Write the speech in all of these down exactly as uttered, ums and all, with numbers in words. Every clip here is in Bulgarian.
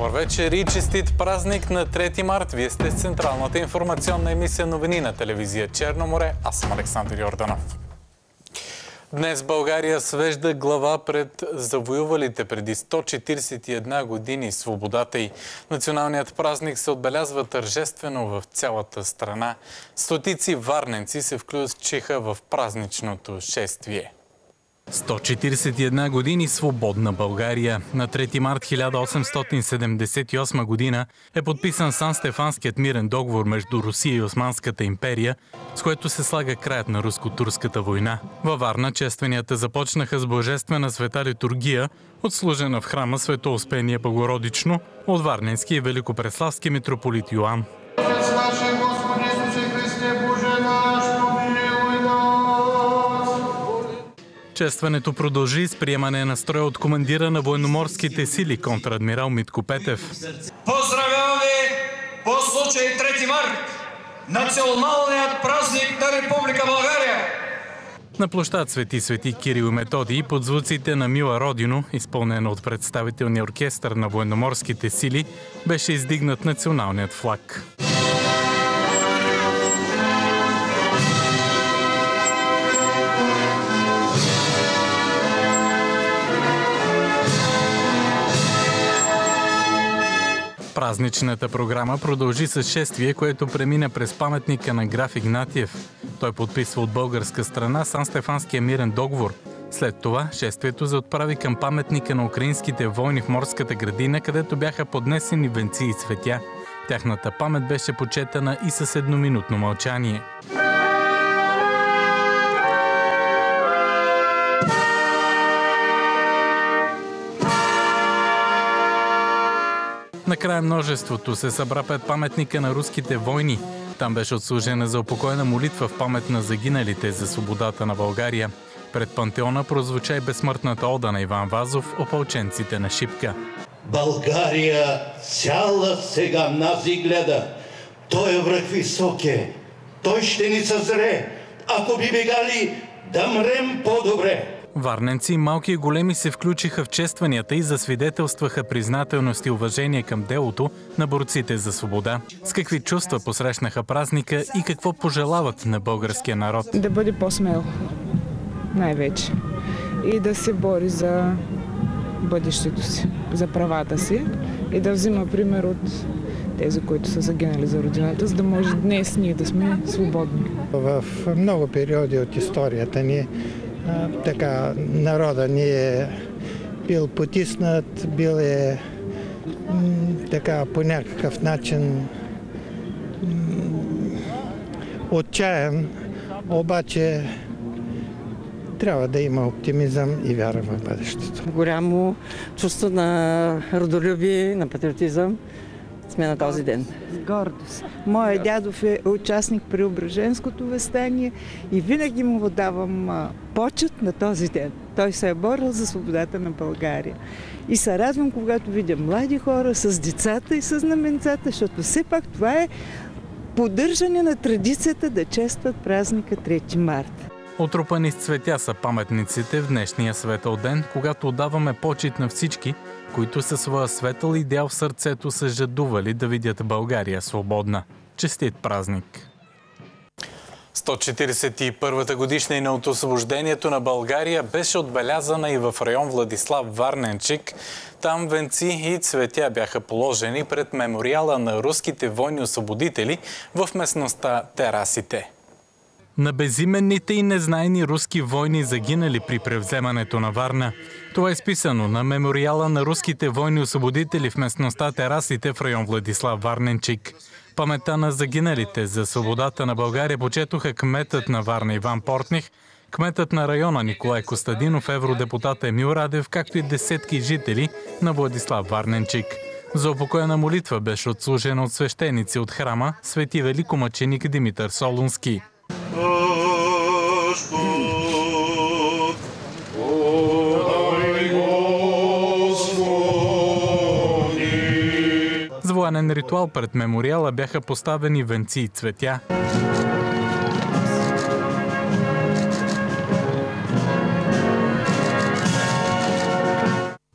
Добър вечер и честит празник на трети март. Вие сте с централната информационна емисия новини на телевизия Черно море. Аз съм Александър Йорданов. Днес България свежда глава пред завоювалите преди сто четиридесет и една години свободата й. Националният празник се отбелязва тържествено в цялата страна. Стотици варненци се включиха в празничното шествие. сто четиридесет и една години свободна България. На трети март хиляда осемстотин седемдесет и осма година е подписан Сан-Стефанският мирен договор между Русия и Османската империя, с което се слага краят на руско-турската война. Във Варна честванията започнаха с божествена света литургия, отслужена в храма Светоуспение Богородично от варненски и великопреславски митрополит Йоан. Честването продължи с приемане на строя от командира на военноморските сили, контрадмирал Митко Петев. Поздравяваме по случай трети март, националният празник на Република България! На площад Свети Свети Кирил и Методий под звуците на Мила Родино, изпълнено от представителния оркестър на военноморските сили, беше издигнат националният флаг. Празничната програма продължи с шествие, което премина през паметника на граф Игнатиев. Той подписва от българска страна Сан-Стефанския мирен договор. След това шествието се отправи към паметника на украинските войни в морската градина, където бяха поднесени венци и цветя. Тяхната памет беше почетена и с едноминутно мълчание. Накрая множеството се събра пред паметника на руските войни. Там беше отслужена за упокойна молитва в памет на загиналите за свободата на България. Пред пантеона прозвуча и безсмъртната ода на Иван Вазов, опълченците на Шипка. България цяла сега нази гледа. Той е враг висок е. Той ще ни съзре. Ако би бегали, да мрем по-добре. Варненци, малки и големи, се включиха в честванията и засвидетелстваха признателност и уважение към делото на борците за свобода. С какви чувства посрещнаха празника и какво пожелават на българския народ? Да бъде по-смел, най-вече. И да се бори за бъдещето си, за правата си и да взима пример от тези, които са загинали за родината, за да може днес ние да сме свободни. В много периоди от историята ни така народа ни е бил потиснат, бил е така по някакъв начин отчаян, обаче трябва да има оптимизъм и вяра в бъдещето. Голямо чувство на родолюбие, на патриотизъм сме на този ден. Гордост. Моят дядов е участник при Преображенското въстание и винаги му давам почет на този ден. Той се е борил за свободата на България. И се радвам, когато видя млади хора с децата и с знаменцата, защото все пак това е поддържане на традицията да честват празника трети март. Отрупани с цветя са паметниците в днешния светъл ден, когато отдаваме почет на всички, които със своя светъл идеал в сърцето са жадували да видят България свободна. Честит празник! сто четиридесет и първата годишнина от освобождението на България беше отбелязана и в район Владислав Варненчик. Там венци и цветя бяха положени пред мемориала на руските войни-освободители в местността Терасите. На безименните и незнайни руски войни, загинали при превземането на Варна. Това е изписано на мемориала на руските войни-освободители в местността Терасите в район Владислав Варненчик. Паметта на загиналите за свободата на България почетоха кметът на Варна Иван Портних, кметът на района Николай Костадинов, евродепутат Емил Радев, както и десетки жители на Владислав Варненчик. За упокоена молитва беше отслужена от свещеници от храма свети великомъченик Димитър Солунски. С военен ритуал пред мемориала бяха поставени венци и цветя.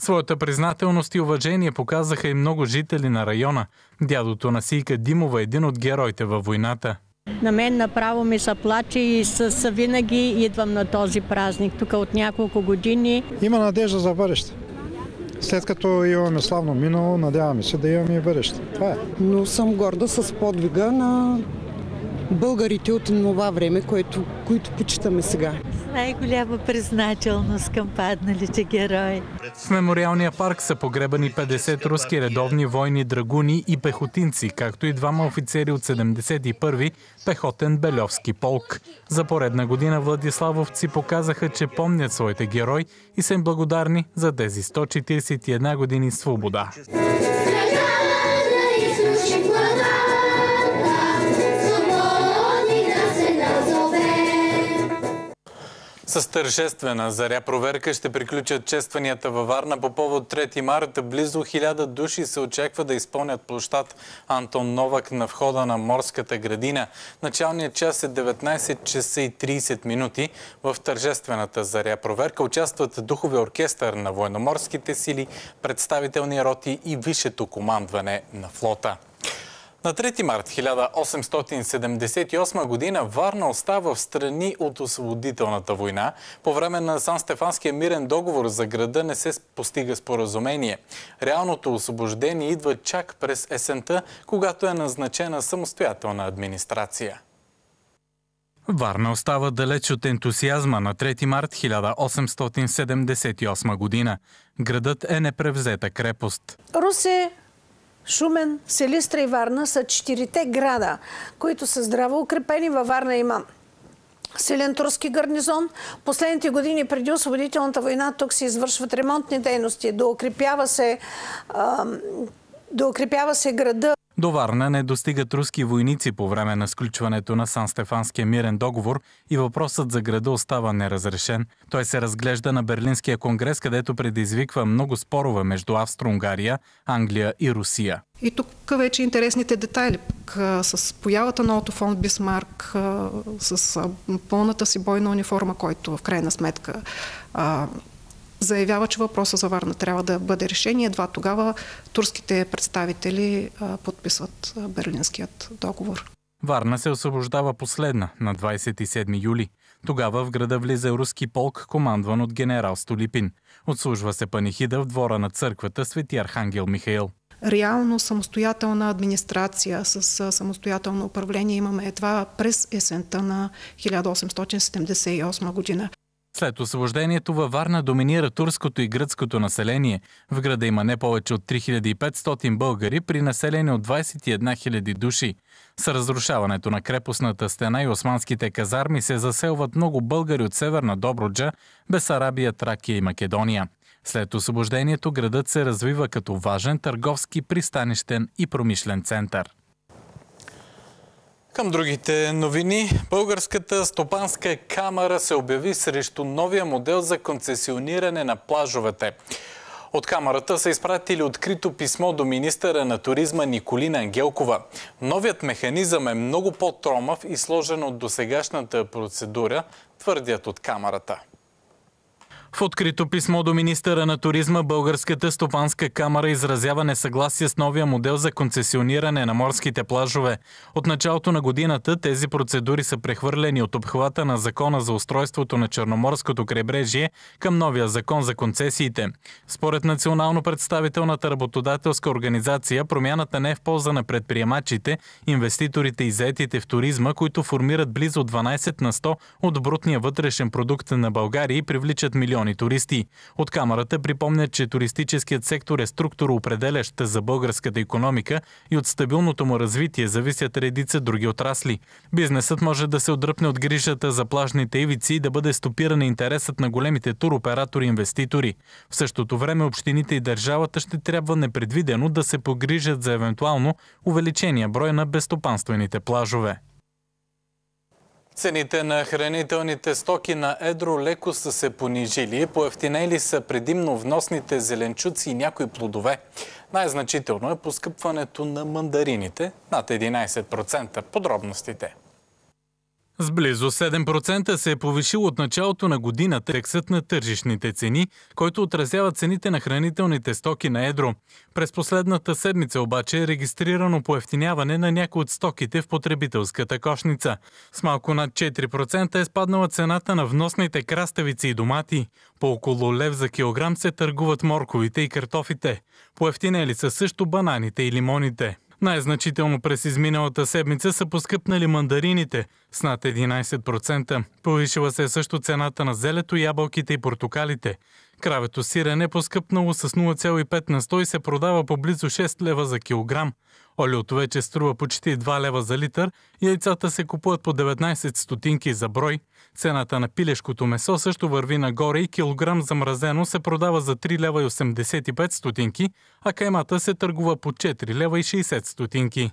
Своята признателност и уважение показаха и много жители на района. Дядото на Сийка Димова е един от героите във войната. На мен направо ми се плаче и с винаги идвам на този празник. Тук от няколко години. Има надежда за бъдеще. След като имаме славно минало, надяваме се да имаме и бъдеще. Това е. Но съм горда с подвига на българите от това време, което, които почитаме сега. Най-голяма признателност към падналите герои. В мемориалния парк са погребани петдесет руски редовни войни драгуни и пехотинци, както и двама офицери от седемдесет и първи пехотен Бельовски полк. За поредна година владиславовци показаха, че помнят своите герои и са им благодарни за тези сто четиридесет и една години свобода. С тържествена заря проверка ще приключат честванията във Варна по повод трети март. Близо хиляда души се очаква да изпълнят площад Антон Новак на входа на Морската градина. Началният час е деветнайсет часа и трийсет минути. В тържествената заря проверка участват духови оркестър на военноморските сили, представителни роти и висшето командване на флота. На трети март хиляда осемстотин седемдесет и осма година Варна остава в страни от освободителната война. По време на Сан-Стефанския мирен договор за града не се постига споразумение. Реалното освобождение идва чак през есента, когато е назначена самостоятелна администрация. Варна остава далеч от ентусиазма на трети март хиляда осемстотин седемдесет и осма година. Градът е непревзета крепост. Русе, Шумен, Силистра и Варна са четирите града, които са здраво укрепени. Във Варна има силен турски гарнизон. Последните години преди освободителната война тук се извършват ремонтни дейности. Доукрепява се, а, доукрепява се града. До Варна не достигат руски войници по време на сключването на Сан-Стефанския мирен договор и въпросът за града остава неразрешен. Той се разглежда на Берлинския конгрес, където предизвиква много спорове между Австро-Унгария, Англия и Русия. И тук вече интересните детайли. С появата на Ото фон Бисмарк, с пълната си бойна униформа, който в крайна сметка заявява, че въпроса за Варна трябва да бъде решен. Едва тогава турските представители а, подписват Берлинският договор. Варна се освобождава последна на двайсет и седми юли. Тогава в града влиза руски полк, командван от генерал Столипин. Отслужва се панихида в двора на църквата Свети Архангел Михаил. Реално самостоятелна администрация с самостоятелно управление имаме едва през есента на хиляда осемстотин седемдесет и осма година. След освобождението във Варна доминира турското и гръцкото население. В града има не повече от три хиляди и петстотин българи при население от двайсет и една хиляди души. С разрушаването на крепостната стена и османските казарми се заселват много българи от Северна Добруджа, Бесарабия, Тракия и Македония. След освобождението градът се развива като важен търговски, пристанищен и промишлен център. Към другите новини, Българската стопанска камара се обяви срещу новия модел за концесиониране на плажовете. От камарата са изпратили открито писмо до министъра на туризма Николина Ангелкова. Новият механизъм е много по-тромав и сложен от досегашната процедура, твърдят от камарата. В открито писмо до министъра на туризма Българската стопанска камара изразява несъгласие с новия модел за концесиониране на морските плажове. От началото на годината тези процедури са прехвърлени от обхвата на Закона за устройството на Черноморското крайбрежие към новия закон за концесиите. Според национално представителната работодателска организация, промяната не е в полза на предприемачите, инвеститорите и заетите в туризма, които формират близо дванайсет на сто от брутния вътрешен продукт на България и привличат милиони туристи. От камарата припомнят, че туристическият сектор е структуроопределящ за българската икономика и от стабилното му развитие зависят редица други отрасли. Бизнесът може да се отдръпне от грижата за плажните ивици и да бъде стопиран интересът на големите туроператори и инвеститори. В същото време общините и държавата ще трябва непредвидено да се погрижат за евентуално увеличение броя на безстопанствените плажове. Цените на хранителните стоки на едро леко са се понижили. Поевтинели са предимно вносните зеленчуци и някои плодове. Най-значително е поскъпването на мандарините над единайсет процента. Подробностите. С близо седем процента се е повишил от началото на годината индексът на тържищните цени, който отразява цените на хранителните стоки на едро. През последната седмица обаче е регистрирано поевтиняване на някои от стоките в потребителската кошница. С малко над четири процента е спаднала цената на вносните краставици и домати. По около лев за килограм се търгуват морковите и картофите. Поевтинели са също бананите и лимоните. Най-значително през изминалата седмица са поскъпнали мандарините с над единайсет процента. Повишила се също цената на зелето, ябълките и портокалите. Кравето сирене е поскъпнало с нула цяло и пет на сто и се продава по близо шест лева за килограм. Олиото вече струва почти два лева за литър, яйцата се купуват по деветнайсет стотинки за брой. Цената на пилешкото месо също върви нагоре и килограм замразено се продава за три лева и осемдесет и пет стотинки, а каймата се търгува по четири лева и шейсет стотинки.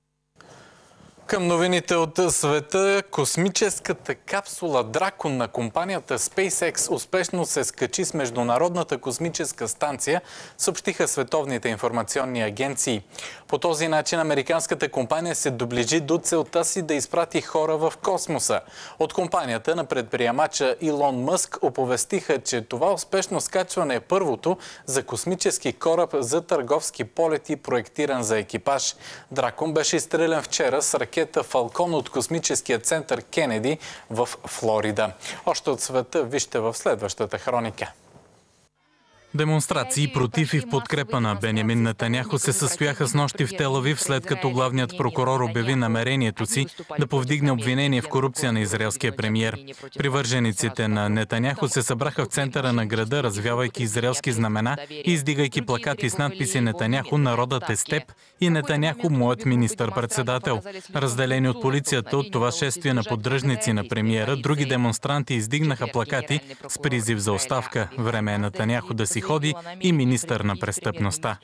Към новините от света, космическата капсула Дракон на компанията SpaceX успешно се скачи с Международната космическа станция, съобщиха световните информационни агенции. По този начин американската компания се доближи до целта си да изпрати хора в космоса. От компанията на предприемача Илон Мъск оповестиха, че това успешно скачване е първото за космически кораб за търговски полети, проектиран за екипаж. Дракон беше изстрелян вчера с ракета Фалкон от космическия център Кенеди в Флорида. Още от света вижте в следващата хроника. Демонстрации против и в подкрепа на Бенямин Нетаняху се състояха с нощи в Тел Авив, след като главният прокурор обяви намерението си да повдигне обвинение в корупция на израелския премиер. Привържениците на Нетаняху се събраха в центъра на града, развявайки израелски знамена и издигайки плакати с надписи "Нетаняху, народът е с теб" и "Нетаняху, моят министър-председател". Разделени от полицията от това шествие на поддръжници на премиера, други демонстранти издигнаха плакати с призив за оставка. Време е Нетаняху да си ходи и министър на престъпността.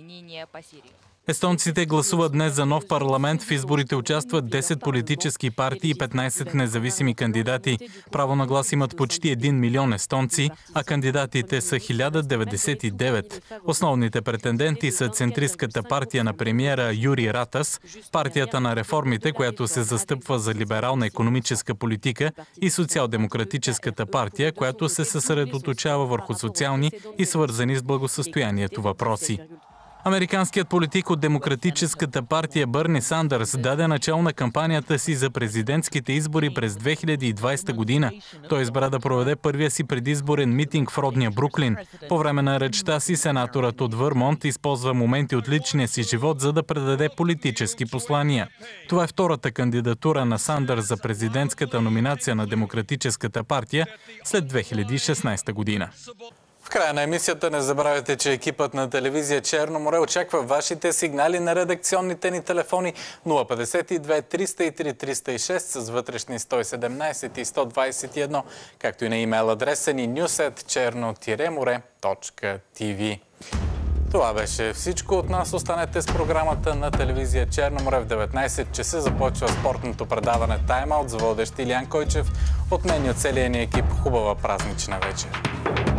Естонците гласуват днес за нов парламент. В изборите участват десет политически партии и петнайсет независими кандидати. Право на глас имат почти един милион естонци, а кандидатите са хиляда деветдесет и девет. Основните претенденти са центристската партия на премиера Юри Ратас, партията на реформите, която се застъпва за либерална икономическа политика, и социал-демократическата партия, която се съсредоточава върху социални и свързани с благосъстоянието въпроси. Американският политик от Демократическата партия Бърни Сандърс даде начало на кампанията си за президентските избори през две хиляди и двайсета година. Той избра да проведе първия си предизборен митинг в родния Бруклин. По време на речта си сенаторът от Върмонт използва моменти от личния си живот, за да предаде политически послания. Това е втората кандидатура на Сандърс за президентската номинация на Демократическата партия след две хиляди и шестнайсета година. В края на емисията не забравяйте, че екипът на телевизия Черно море очаква вашите сигнали на редакционните ни телефони нула петдесет и две триста и три триста и шест с вътрешни сто и седемнайсет и сто двайсет и едно, както и на имейл адреса ни нюс ет черно море точка ти ви. Това беше всичко от нас. Останете с програмата на телевизия Черно море. В деветнайсет часа започва спортното предаване Тайм Аут с водещ Илиян Койчев. От мен и от целия ни екип хубава празнична вечер.